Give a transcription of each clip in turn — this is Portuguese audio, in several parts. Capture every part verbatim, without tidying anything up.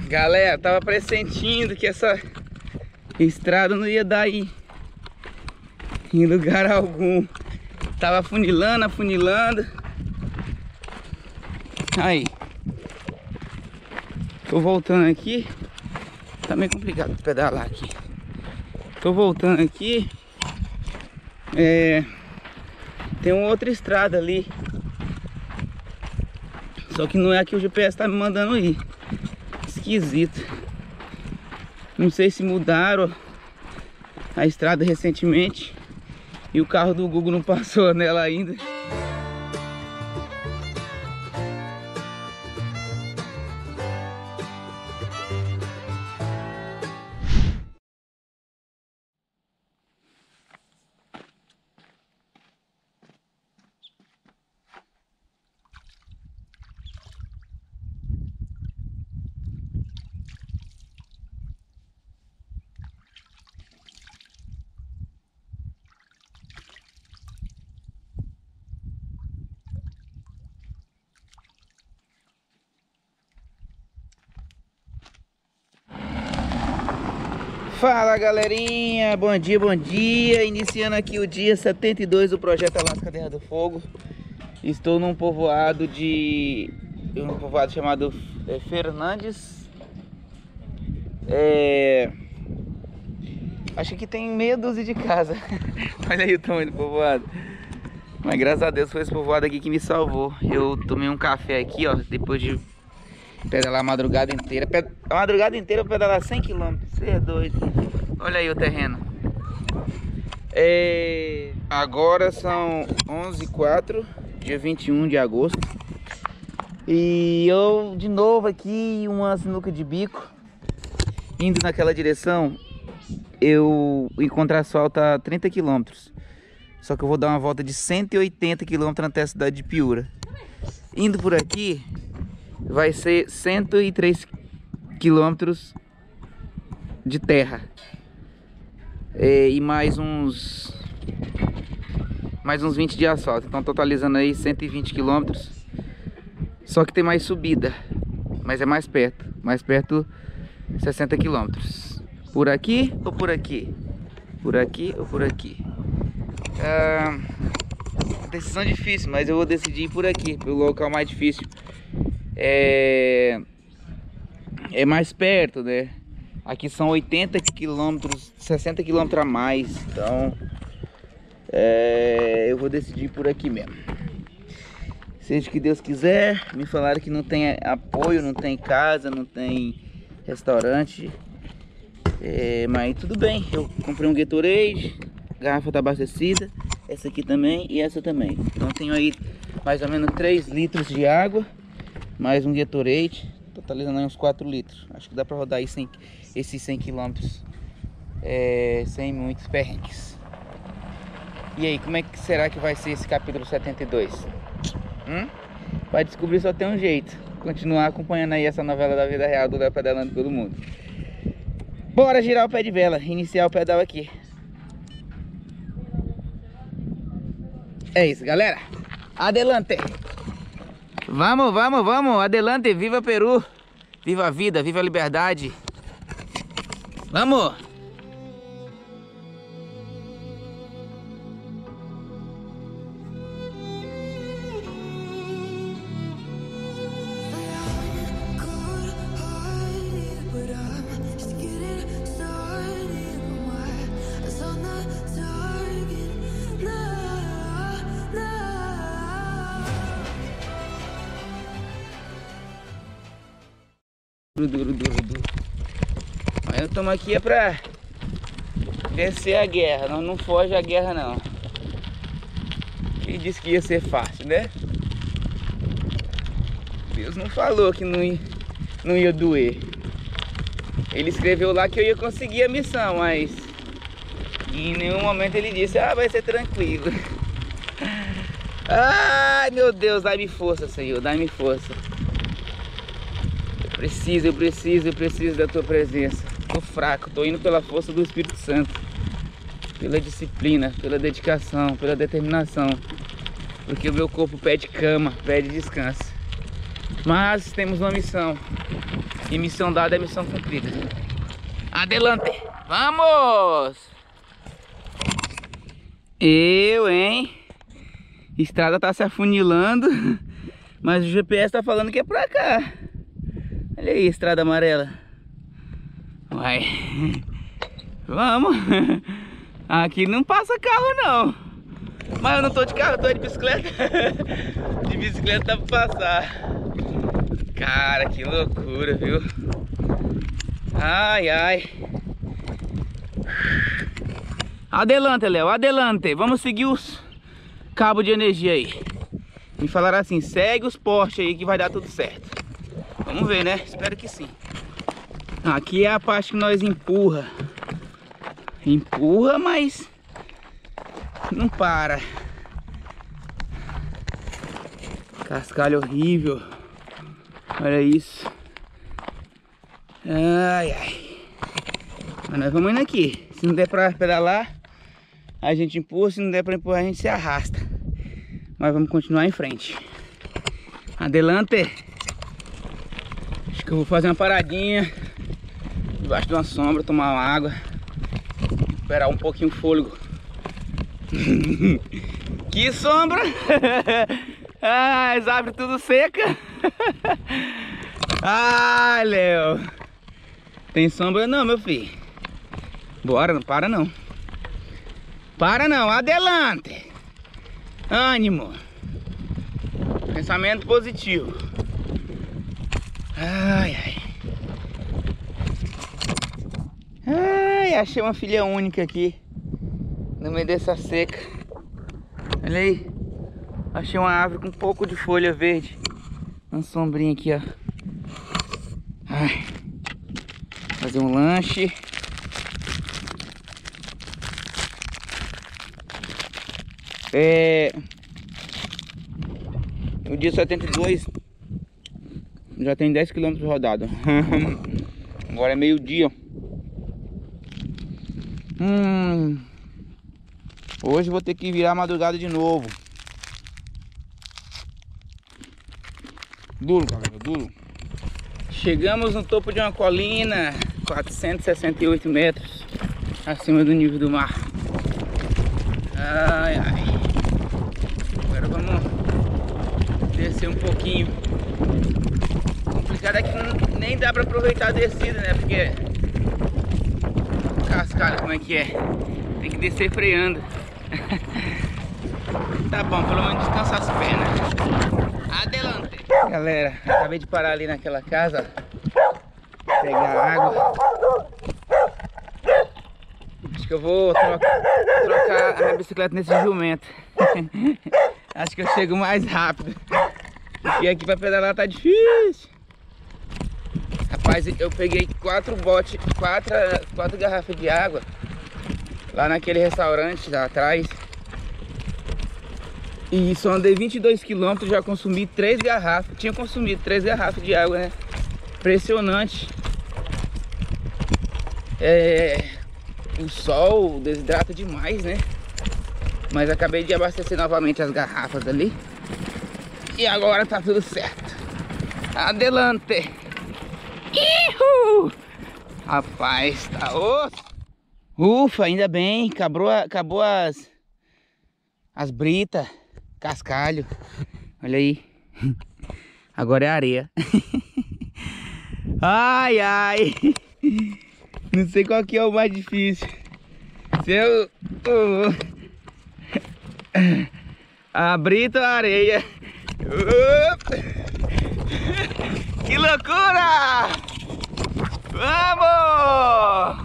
Galera, tava pressentindo que essa estrada não ia dar aí em lugar algum. Tava afunilando, afunilando. Aí. Tô voltando aqui. Tá meio complicado pedalar aqui. Tô voltando aqui. É... Tem uma outra estrada ali. Só que não é a que o G P S tá me mandando ir. Esquisito. Não sei se mudaram a estrada recentemente e o carro do Google não passou nela ainda. Fala galerinha, bom dia, bom dia. Iniciando aqui o dia setenta e dois do projeto Alasca Terra do Fogo. Estou num povoado de... um povoado chamado é, Fernandes. É... Acho que tem meia dúzia de casa. Olha aí o tamanho do povoado. Mas graças a Deus foi esse povoado aqui que me salvou. Eu tomei um café aqui, ó, depois de pedalar a madrugada inteira. A madrugada inteira eu pedalar cem quilômetros. Você é doido. Olha aí o terreno. É... Agora são onze e quatro, dia vinte e um de agosto. E eu de novo aqui, uma sinuca de bico, indo naquela direção. Eu encontro asfalto a trinta quilômetros. Só que eu vou dar uma volta de cento e oitenta quilômetros até a cidade de Piura. Indo por aqui vai ser cento e três quilômetros de terra. É, e mais uns mais uns vinte de asfalto. Então totalizando aí cento e vinte quilômetros. Só que tem mais subida, mas é mais perto. Mais perto, sessenta quilômetros. Por aqui ou por aqui? Por aqui ou por aqui? Ah, decisão difícil, mas eu vou decidir ir por aqui, pelo local mais difícil. É, é mais perto, né? Aqui são oitenta quilômetros, sessenta quilômetros a mais. Então é, eu vou decidir por aqui mesmo. Seja o que Deus quiser. Me falaram que não tem apoio, não tem casa, não tem restaurante. É, mas tudo bem. Eu comprei um Gatorade, garrafa tá abastecida. Essa aqui também e essa também. Então tenho aí mais ou menos três litros de água, mais um Gatorade, totalizando aí uns quatro litros. Acho que dá pra rodar aí cem, esses cem quilômetros é, sem muitos perrengues. E aí, como é que será que vai ser esse capítulo setenta e dois? Hum? Vai descobrir, só tem um jeito: continuar acompanhando aí essa novela da vida real do Léo pedalando pelo mundo. Bora girar o pé de vela, iniciar o pedal aqui. É isso, galera. Adelante. Vamos, vamos, vamos. Adelante, viva Peru. Viva a vida, viva a liberdade. Vamos. Duro, duro, duro. Mas eu estamos aqui é pra vencer a guerra. Não, não foge a guerra não. Ele disse que ia ser fácil, né? Deus não falou que não ia, não ia doer. Ele escreveu lá que eu ia conseguir a missão, mas em nenhum momento ele disse: ah, vai ser tranquilo. Ai meu Deus, dá-me força, Senhor, dá-me força. Preciso, eu preciso, eu preciso da tua presença. Tô fraco, tô indo pela força do Espírito Santo, pela disciplina, pela dedicação, pela determinação, porque o meu corpo pede cama, pede descanso. Mas temos uma missão. E missão dada é missão cumprida. Adelante! Vamos! Eu, hein? Estrada tá se afunilando, mas o G P S tá falando que é pra cá. Olha aí, estrada amarela. Vai. Vamos. Aqui não passa carro não. Mas eu não tô de carro, eu tô de bicicleta. De bicicleta dá pra passar. Cara, que loucura, viu? Ai, ai. Adelante, Léo, adelante. Vamos seguir os cabos de energia aí. Me falaram assim, segue os postes aí que vai dar tudo certo. Vamos ver, né? Espero que sim. Aqui é a parte que nós empurra. Empurra, mas não para. Cascalho horrível. Olha isso. Ai, ai. Mas nós vamos indo aqui. Se não der pra pedalar, a gente empurra. Se não der pra empurrar, a gente se arrasta. Mas vamos continuar em frente. Adelante. Acho que eu vou fazer uma paradinha debaixo de uma sombra, tomar uma água, recuperar um pouquinho o fôlego. Que sombra! Ah, as árvores tudo seca. Ah, Léo. Tem sombra não, meu filho. Bora, não para não. Para não, adelante. Ânimo. Pensamento positivo. Ai, ai. Ai, achei uma filha única aqui no meio dessa seca. Olha aí. Achei uma árvore com um pouco de folha verde. Uma sombrinha aqui, ó. Ai. Fazer um lanche. É... O dia setenta e dois já tem dez quilômetros rodado. Agora é meio-dia. Hum... Hoje vou ter que virar a madrugada de novo. Duro, galera, duro. Chegamos no topo de uma colina, quatrocentos e sessenta e oito metros acima do nível do mar. Ai, ai. Agora vamos descer um pouquinho. O complicado é que nem dá pra aproveitar a descida, né? Porque cascalho, como é que é? Tem que descer freando. Tá bom, pelo menos descansar as pernas. Adelante. Galera, acabei de parar ali naquela casa, pegar água. Acho que eu vou troca, trocar a minha bicicleta nesse jumento. Acho que eu chego mais rápido. E aqui pra pedalar tá difícil. Rapaz, eu peguei quatro botes, quatro, quatro garrafas de água lá naquele restaurante lá atrás. E só andei vinte e dois quilômetros, já consumi três garrafas. Tinha consumido três garrafas de água, né? Impressionante. É... O sol desidrata demais, né? Mas acabei de abastecer novamente as garrafas ali. E agora tá tudo certo. Adelante. Ihu! Rapaz, tá osso. Ufa, ainda bem. Acabou, acabou as... As britas. Cascalho. Olha aí. Agora é areia. Ai, ai. Não sei qual que é o mais difícil. Se eu... Uh, a brita ou a areia? Uh, que loucura! Vamos!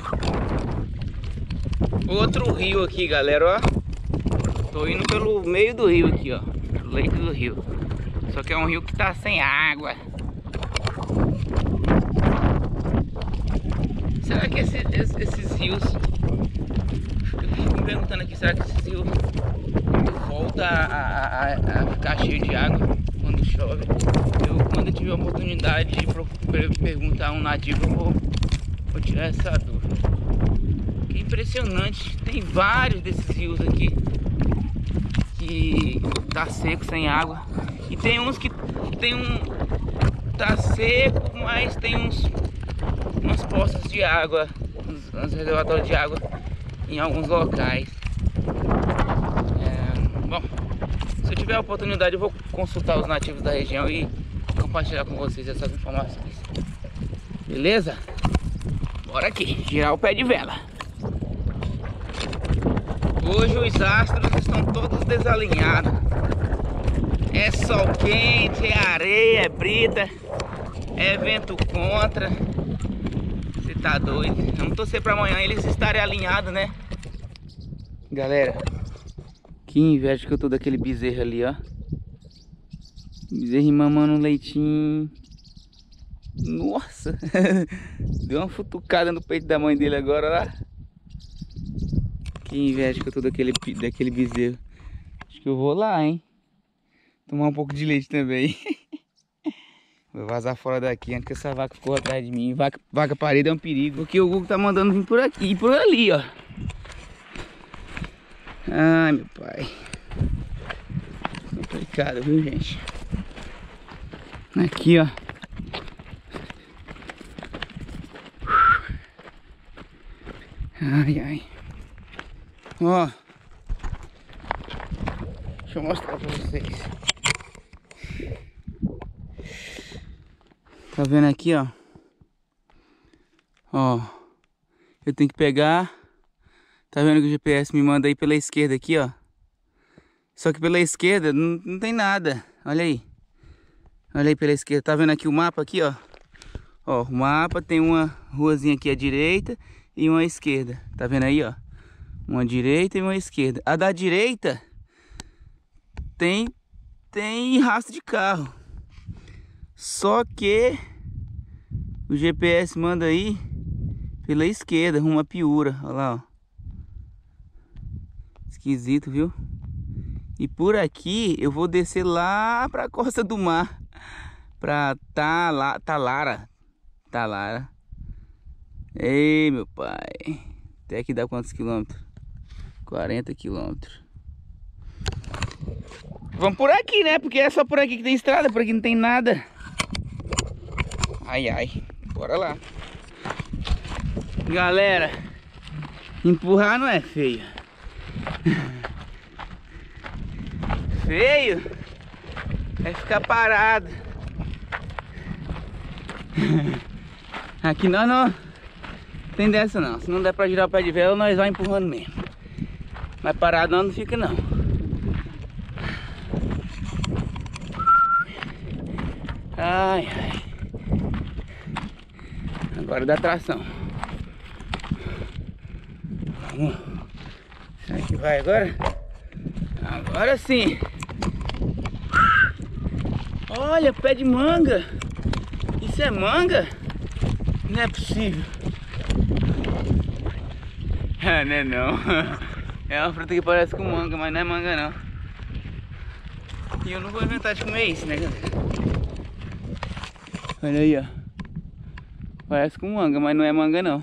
Outro rio aqui, galera, ó. Tô indo pelo meio do rio aqui, ó. Pelo leito do rio. Só que é um rio que tá sem água. Será que esse, esses, esses rios... Eu fico me perguntando aqui, será que esses rios voltam a, a, a, a ficar cheio de água quando chove? Eu, quando eu tiver a oportunidade de perguntar a um nativo, eu vou, vou tirar essa dúvida. Que impressionante, tem vários desses rios aqui que tá seco, sem água. E tem uns que tem um... tá seco, com mas tem uns, uns poços de água, uns, uns reservatórios de água em alguns locais. É, bom, se eu tiver a oportunidade eu vou consultar os nativos da região e compartilhar com vocês essas informações. Beleza? Bora aqui, girar o pé de vela. Hoje os astros estão todos desalinhados. É sol quente, é areia, é brita, é vento contra. Você tá doido? Vamos torcer pra amanhã eles estarem alinhados, né? Galera, que inveja que eu tô daquele bezerro ali, ó. Bezerro mamando um leitinho. Nossa! Deu uma futucada no peito da mãe dele agora, lá. Que inveja que eu tô daquele, daquele bezerro. Acho que eu vou lá, hein? Tomar um pouco de leite também. Vou vazar fora daqui antes que essa vaca ficou atrás de mim. Vaca, vaca parida é um perigo. Porque o Google tá mandando vir por aqui e por ali, ó. Ai, meu pai. Complicado, viu, gente? Aqui, ó. Ai, ai. Ó. Deixa eu mostrar pra vocês. Tá vendo aqui, ó? Ó. Eu tenho que pegar. Tá vendo que o G P S me manda aí pela esquerda aqui, ó. Só que pela esquerda não, não tem nada. Olha aí. Olha aí pela esquerda. Tá vendo aqui o mapa aqui, ó? Ó, o mapa tem uma ruazinha aqui à direita e uma à esquerda. Tá vendo aí, ó? Uma direita e uma esquerda. A da direita tem tem rastro de carro. Só que o G P S manda aí pela esquerda, rumo a Piura. Olha lá, ó. Esquisito, viu? E por aqui eu vou descer lá pra Costa do Mar, pra Tala, Talara. Talara. Ei, meu pai. Até aqui dá quantos quilômetros? quarenta quilômetros. Vamos por aqui, né? Porque é só por aqui que tem estrada, por aqui não tem nada. Ai, ai. Bora lá. Galera, empurrar não é feio. Feio é ficar parado. Aqui nós não tem dessa não. Se não der pra girar o pé de vela, nós vamos empurrando mesmo. Mas parado não, não fica não. Ai, ai. Agora dá tração. Vamos. Será que vai agora? Agora sim. Olha, pé de manga. Isso é manga? Não é possível. Ah, não é não. É uma fruta que parece com manga, mas não é manga não. E eu não vou inventar de comer isso, né, galera? Olha aí, ó. Parece com manga, mas não é manga não.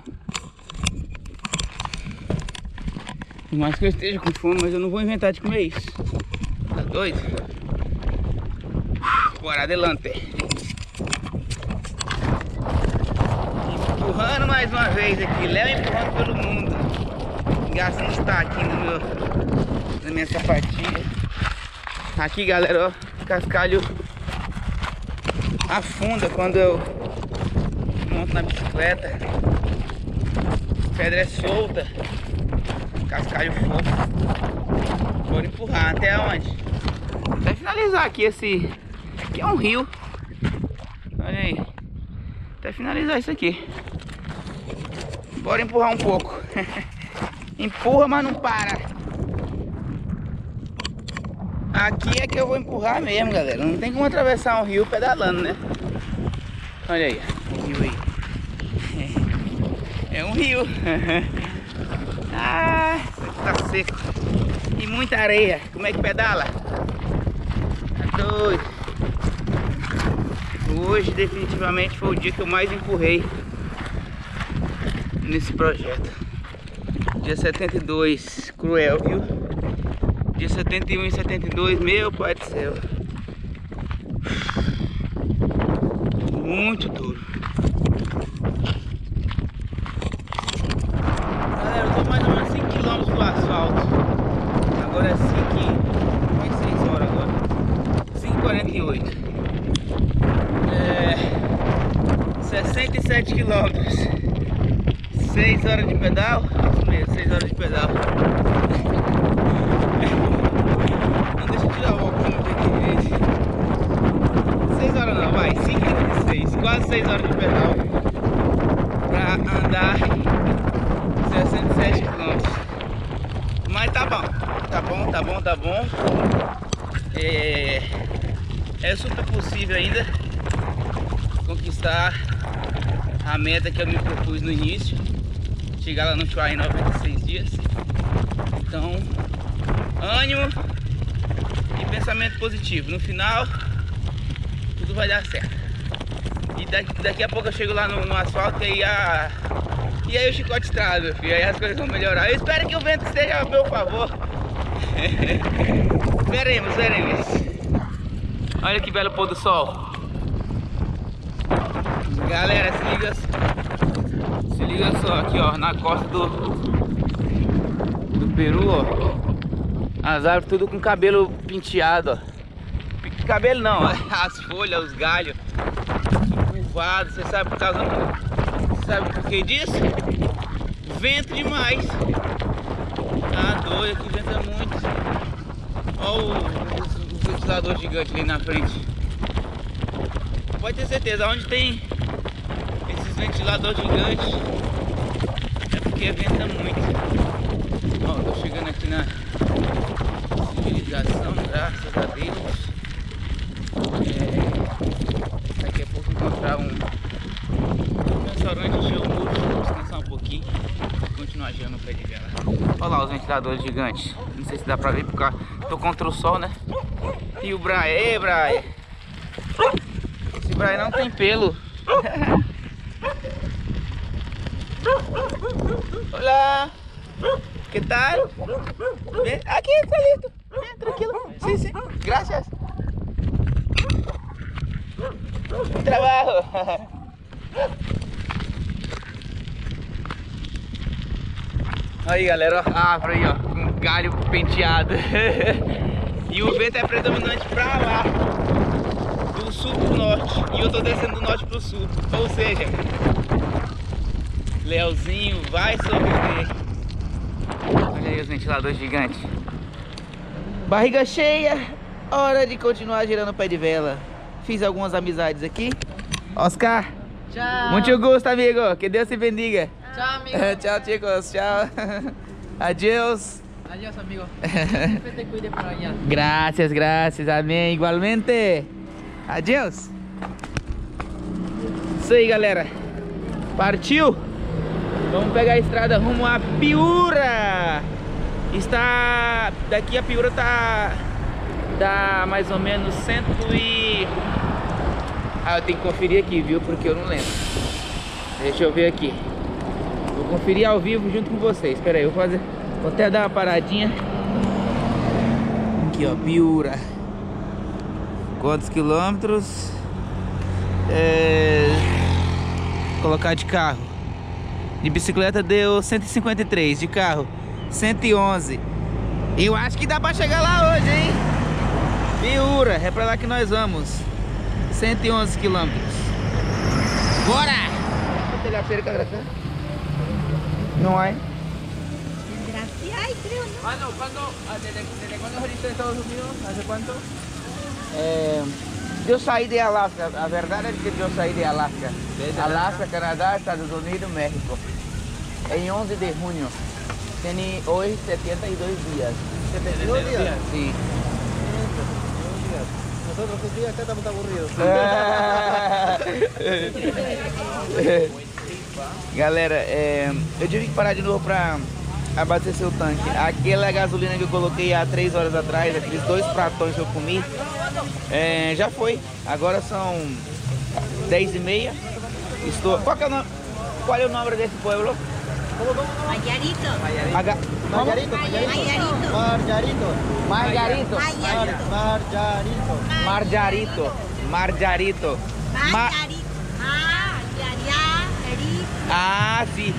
Por mais que eu esteja com fome, mas eu não vou inventar de comer isso. Tá doido? Bora adelante. Empurrando mais uma vez aqui. Léo empurrando pelo mundo. Gastando estaquinho no meu, na minha sapatilha. Aqui, galera, ó. Cascalho afunda quando eu monto na bicicleta. Pedra é solta. Cascalho fofo. Vou empurrar até onde? Até finalizar aqui esse... Aqui é um rio. Olha aí. Até finalizar isso aqui. Bora empurrar um pouco. Empurra, mas não para. Aqui é que eu vou empurrar mesmo, galera. Não tem como atravessar um rio pedalando, né? Olha aí, o rio aí. É um rio. Ah, isso aqui tá seco. E muita areia. Como é que pedala? Tá doido. Hoje definitivamente foi o dia que eu mais empurrei nesse projeto. Dia setenta e dois, cruel, viu? Dia setenta e um e setenta e dois, meu pai do céu. Muito duro. e oito. É, sessenta e sete quilômetros. seis horas de pedal. Isso mesmo, seis horas de pedal. Não deixa eu tirar o óculos aqui. seis horas não, vai. cinco e trinta e seis. Quase seis horas de pedal. Pra andar sessenta e sete quilômetros. Mas tá bom. Tá bom, tá bom, tá bom. É, é super possível ainda conquistar a meta que eu me propus no início, chegar lá no Chua em noventa e seis dias. Então, ânimo e pensamento positivo. No final, tudo vai dar certo. E daqui, daqui a pouco eu chego lá no, no asfalto e aí, a, e aí o chicote estrada, meu filho. Aí as coisas vão melhorar. Eu espero que o vento esteja a meu favor. Veremos, veremos. Olha que belo pôr do sol. Galera, se liga, se liga só aqui, ó, na costa do, do Peru, ó. As árvores tudo com cabelo penteado, ó. Cabelo não, as folhas, os galhos curvados. Você sabe por causa, sabe por que disso? Vento demais. Ah, doido, aqui venta muito. Olha o, o, o ventilador gigante ali na frente. Pode ter certeza, onde tem esses ventiladores gigantes é porque venta muito. Ó, tô chegando aqui na civilização, graças a Deus. É, daqui a pouco encontrar um, um restaurante encher o bucho, descansar um pouquinho e continuar girando o pé de vela. Olha lá os ventiladores gigantes. Não sei se dá pra ver porque tô contra o sol, né? E o Brian, ei Brian! Esse Brian não tem pelo. Olá! Que tal? Ven, aqui, Salito. Ven, tranquilo. Sim, sim. Gracias. Bom trabalho. Aí, galera, ó, a árvore aí, ó, com galho penteado. E o vento é predominante pra lá, do sul pro norte. E eu tô descendo do norte pro sul. Ou seja, Leozinho vai sobreviver. Olha aí os ventiladores gigantes. Barriga cheia, hora de continuar girando o pé de vela. Fiz algumas amizades aqui. Oscar. Tchau. Muito gosto, amigo. Que Deus te bendiga. Tchau, amigo. Tchau, chicos. Tchau. Adiós. Adiós, amigo. Siempre te cuide por allá. Gracias, gracias. Amém. Igualmente. Adiós. Isso aí, galera. Partiu. Vamos pegar a estrada rumo a Piura. Está... Daqui a Piura tá... Dá mais ou menos cento e... Ah, eu tenho que conferir aqui, viu? Porque eu não lembro. Deixa eu ver aqui. Vou conferir ao vivo junto com vocês. Espera aí, eu vou fazer... Vou até dar uma paradinha. Aqui, ó, Piura. Quantos quilômetros? É... Colocar de carro. De bicicleta deu cento e cinquenta e três. De carro, cento e onze. Eu acho que dá pra chegar lá hoje, hein? Piura, é pra lá que nós vamos. cento e onze quilômetros. Bora! Não há? Ay, creo, ¿no? Ah, no, ¿cuándo, desde, desde cuándo saliste de Estados Unidos? ¿Hace cuánto? Eh, yo saí de Alaska, la verdad es que yo saí de Alaska. Alaska, Canadá, Estados Unidos, México. En once de junio. Tiene hoy setenta y dos días. ¿setenta y dos días? Sí. Nosotros un día acá estamos aburridos. Galera, é, eu tive que parar de novo pra abastecer o tanque. Aquela gasolina que eu coloquei há três horas atrás, aqueles dois pratões que eu comi, é, já foi. Agora são dez e meia. Estou... Qual, que é o nome? Qual é o nome desse pueblo? Mayarito. Maga... Margarito, Margarito. Margarito. Margarito. Mayarito. Margarito. Margarito. Margarito. Ma... Mayarito. Ah, sim.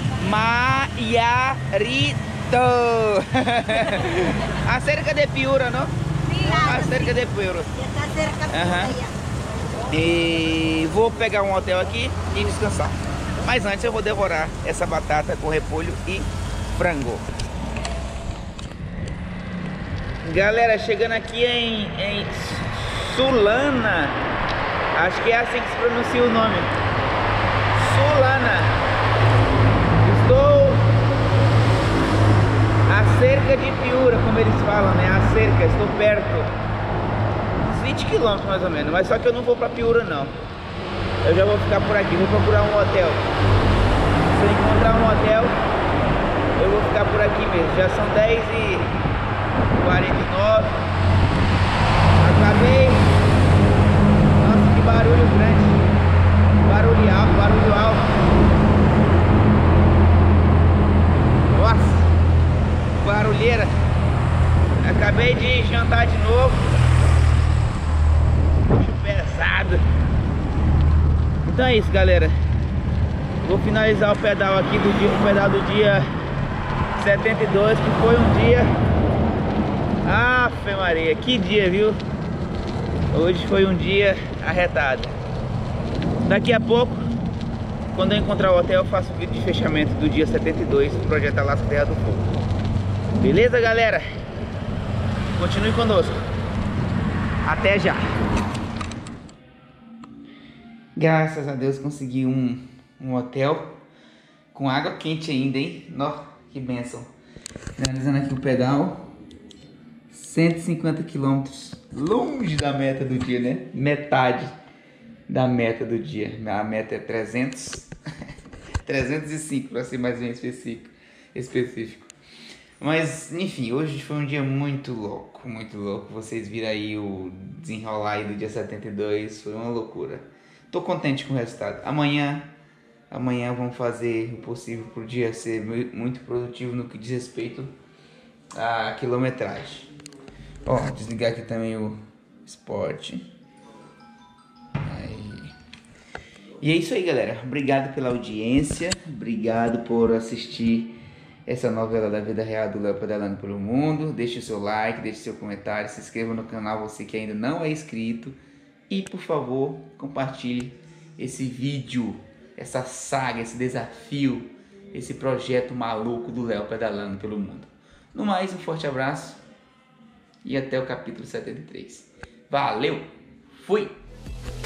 Mayarito. Acerca de Piura, não? Sí, la Ah, cerca de Pueuro. Ya está cerca de Ajá. allá. E vou pegar um hotel aqui e descansar. Mas antes eu vou devorar essa batata com repolho e frango. Galera, chegando aqui em, em Sulana. Acho que é assim que se pronuncia o nome. Sulana. Estou a cerca de Piura, como eles falam, né? A cerca, estou perto. vinte quilômetros mais ou menos, mas só que eu não vou pra Piura não. Eu já vou ficar por aqui, vou procurar um hotel. Se eu encontrar um hotel, eu vou ficar por aqui mesmo. Já são dez e quarenta e nove. Acabei. Nossa, que barulho grande. Barulho alto, barulho alto. Nossa, barulheira. Acabei de jantar de novo. Pesado. Então é isso, galera. Vou finalizar o pedal aqui do dia, o pedal do dia setenta e dois, que foi um dia. Afe Maria, que dia, viu? Hoje foi um dia arretado. Daqui a pouco, quando eu encontrar o hotel, eu faço o vídeo de fechamento do dia setenta e dois do projeto Alasca Terra do Fogo. Beleza, galera? Continue conosco. Até já. Graças a Deus consegui um, um hotel com água quente ainda, hein? Nó, que bênção. Finalizando aqui o pedal. cento e cinquenta quilômetros, longe da meta do dia, né? Metade da meta do dia. A meta é trezentos. trezentos e cinco, para ser mais bem específico. específico. Mas, enfim, hoje foi um dia muito louco, muito louco. Vocês viram aí o desenrolar aí do dia setenta e dois, foi uma loucura. Tô contente com o resultado. Amanhã, amanhã vamos fazer o possível pro dia ser muito produtivo no que diz respeito à quilometragem. Ó, desligar aqui também o Sport. Aí. E é isso aí, galera. Obrigado pela audiência. Obrigado por assistir essa novela da vida real do Léo Pedalando pelo Mundo. Deixe o seu like, deixe seu comentário, se inscreva no canal, você que ainda não é inscrito. E, por favor, compartilhe esse vídeo, essa saga, esse desafio, esse projeto maluco do Léo Pedalando pelo Mundo. No mais, um forte abraço e até o capítulo setenta e três. Valeu! Fui!